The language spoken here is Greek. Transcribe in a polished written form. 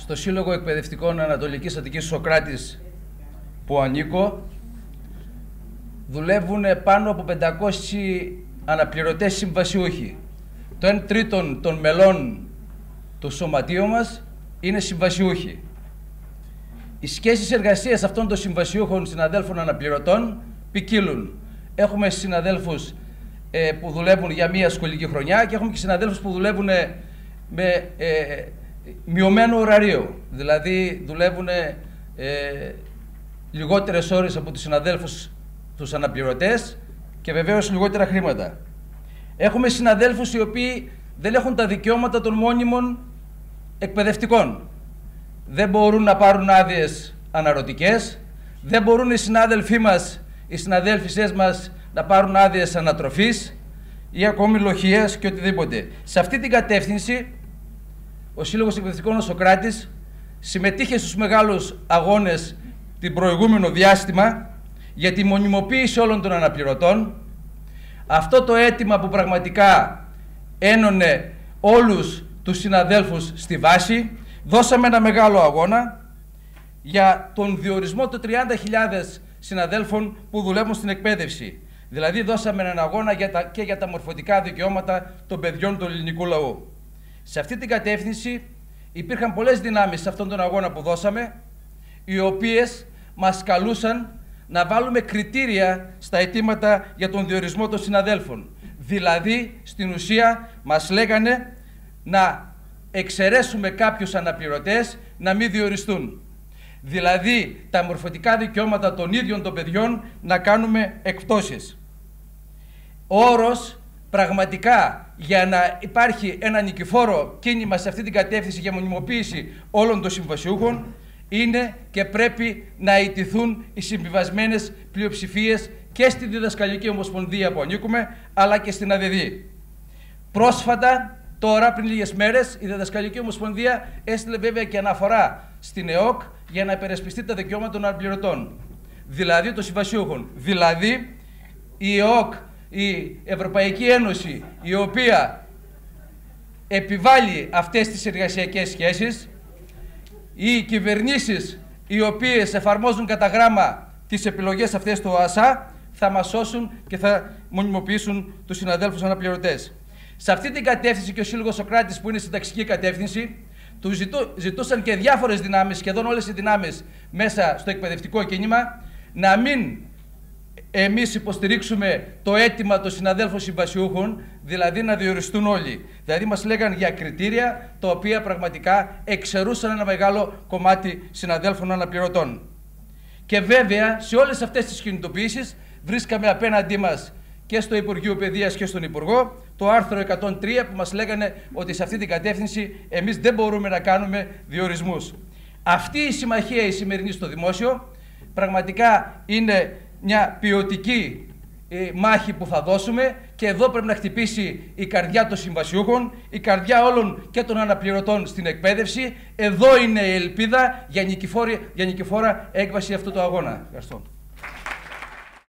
στο Σύλλογο Εκπαιδευτικών Ανατολικής Αττικής Σοκράτης που ανήκω, δουλεύουν πάνω από 500 αναπληρωτές συμβασιούχοι. Το 1/3 των μελών του σωματείου μας είναι συμβασιούχοι. Οι σχέσεις εργασίας αυτών των συμβασιούχων συναδέλφων αναπληρωτών ποικίλουν. Έχουμε συναδέλφους που δουλεύουν για μία σχολική χρονιά και έχουμε και συναδέλφους που δουλεύουν με μειωμένο ωράριο. Δηλαδή δουλεύουν λιγότερες ώρες από τους συναδέλφους τους αναπληρωτές και βεβαίως λιγότερα χρήματα. Έχουμε συναδέλφους οι οποίοι δεν έχουν τα δικαιώματα των μόνιμων εκπαιδευτικών. Δεν μπορούν να πάρουν άδειες αναρωτικές, δεν μπορούν οι συνάδελφοί μας, οι συναδέλφισές μας να πάρουν άδειες ανατροφής ή ακόμη λοχείας και οτιδήποτε. Σε αυτή την κατεύθυνση ο Σύλλογος Εκπαιδευτικών Σοκράτης συμμετείχε στους μεγάλους αγώνες την προηγούμενο διάστημα για τη μονιμοποίηση όλων των αναπληρωτών. Αυτό το αίτημα που πραγματικά ένωνε όλους τους συναδέλφους στη βάση, δώσαμε ένα μεγάλο αγώνα για τον διορισμό των 30.000 συναδέλφων που δουλεύουν στην εκπαίδευση. Δηλαδή δώσαμε έναν αγώνα και για τα μορφωτικά δικαιώματα των παιδιών του ελληνικού λαού. Σε αυτή την κατεύθυνση υπήρχαν πολλές δυνάμεις σε αυτόν τον αγώνα που δώσαμε, οι οποίες μας καλούσαν να βάλουμε κριτήρια στα αιτήματα για τον διορισμό των συναδέλφων. Δηλαδή, στην ουσία, μας λέγανε να εξαιρέσουμε κάποιους αναπληρωτές να μην διοριστούν. Δηλαδή, τα μορφωτικά δικαιώματα των ίδιων των παιδιών να κάνουμε εκπτώσεις. Ο όρος, πραγματικά, για να υπάρχει ένα νικηφόρο κίνημα σε αυτή την κατεύθυνση για μονιμοποίηση όλων των συμβασιούχων, είναι και πρέπει να ιτηθούν οι συμβιβασμένες πλειοψηφίες και στη Διδασκαλική Ομοσπονδία που ανήκουμε, αλλά και στην ΑΔΔ. Πρόσφατα, τώρα πριν λίγες μέρες, η Διδασκαλική Ομοσπονδία έστειλε βέβαια και αναφορά στην ΕΟΚ για να υπερασπιστεί τα δικαιώματα των αναπληρωτών, δηλαδή των συμβασιούχων. Δηλαδή, η ΕΟΚ, η Ευρωπαϊκή Ένωση, η οποία επιβάλλει αυτές τις εργασιακές σχέσεις, οι κυβερνήσεις οι οποίες εφαρμόζουν κατά γράμμα τις επιλογές αυτές του ΟΑΣΑ θα μας σώσουν και θα μονιμοποιήσουν τους συναδέλφους αναπληρωτές. Σε αυτή την κατεύθυνση και ο Σύλλογος Σοκράτης, που είναι στην ταξική κατεύθυνση, του ζητούσαν και διάφορες δυνάμεις, σχεδόν όλες οι δυνάμεις μέσα στο εκπαιδευτικό κίνημα, να μην εμείς υποστηρίξουμε το αίτημα των συναδέλφων συμβασιούχων, δηλαδή να διοριστούν όλοι. Δηλαδή μας λέγαν για κριτήρια τα οποία πραγματικά εξαιρούσαν ένα μεγάλο κομμάτι συναδέλφων αναπληρωτών. Και βέβαια σε όλες αυτές τις κινητοποιήσεις βρίσκαμε απέναντί μας και στο Υπουργείο Παιδείας και στον Υπουργό το άρθρο 103 που μας λέγανε ότι σε αυτή την κατεύθυνση εμείς δεν μπορούμε να κάνουμε διορισμούς. Αυτή η συμμαχία η σημερινή στο δημόσιο πραγματικά είναι μια ποιοτική μάχη που θα δώσουμε και εδώ πρέπει να χτυπήσει η καρδιά των συμβασιούχων, η καρδιά όλων και των αναπληρωτών στην εκπαίδευση. Εδώ είναι η ελπίδα για νικηφόρα έκβαση αυτού του αγώνα. Ευχαριστώ.